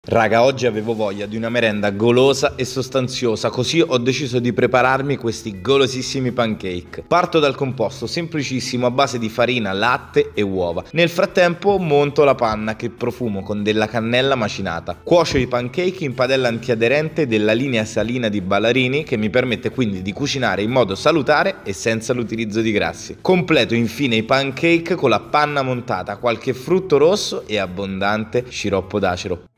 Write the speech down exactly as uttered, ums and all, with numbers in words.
Raga, oggi avevo voglia di una merenda golosa e sostanziosa, così ho deciso di prepararmi questi golosissimi pancake. Parto dal composto semplicissimo a base di farina, latte e uova. Nel frattempo monto la panna che profumo con della cannella macinata. Cuocio i pancake in padella antiaderente della linea salina di Ballarini, che mi permette quindi di cucinare in modo salutare e senza l'utilizzo di grassi. Completo infine i pancake con la panna montata, qualche frutto rosso e abbondante sciroppo d'acero.